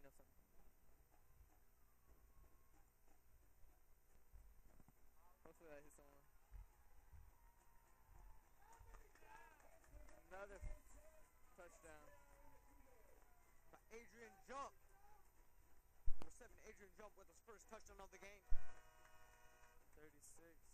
know something. Hopefully I hit someone. Another touchdown by Adrian Jump. Number 7, Adrian Jump with his first touchdown of the game. 36.